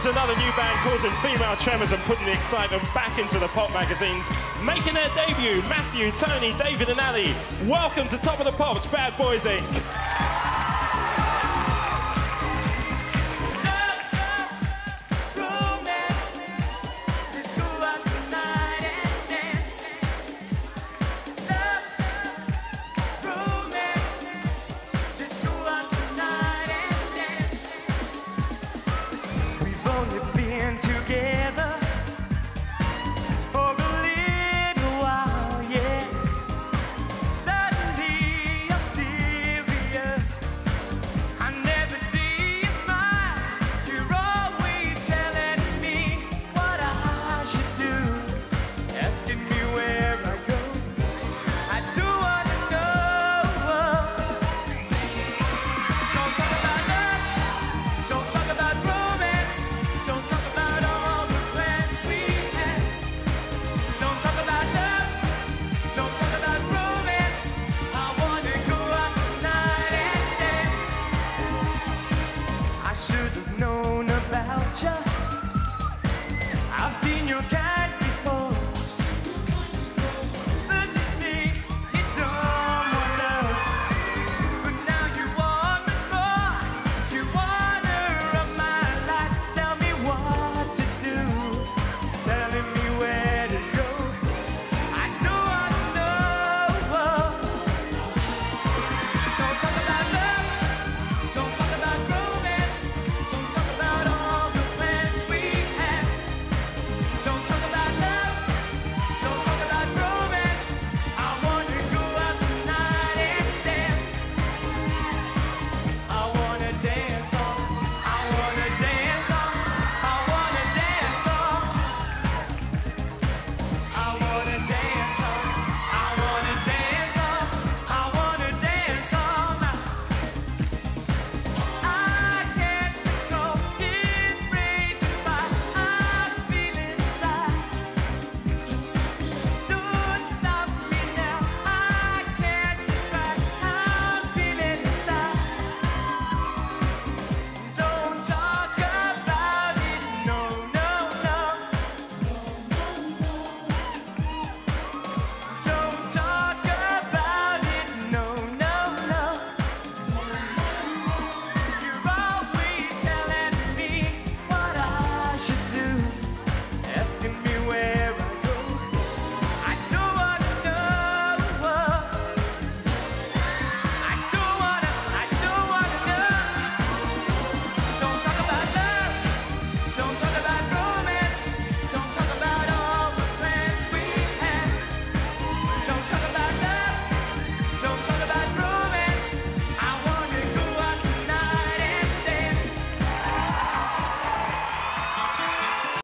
is another new band causing female tremors and putting the excitement back into the pop magazines. Making their debut, Matthew, Tony, David and Ali. Welcome to Top of the Pops, Bad Boys Inc.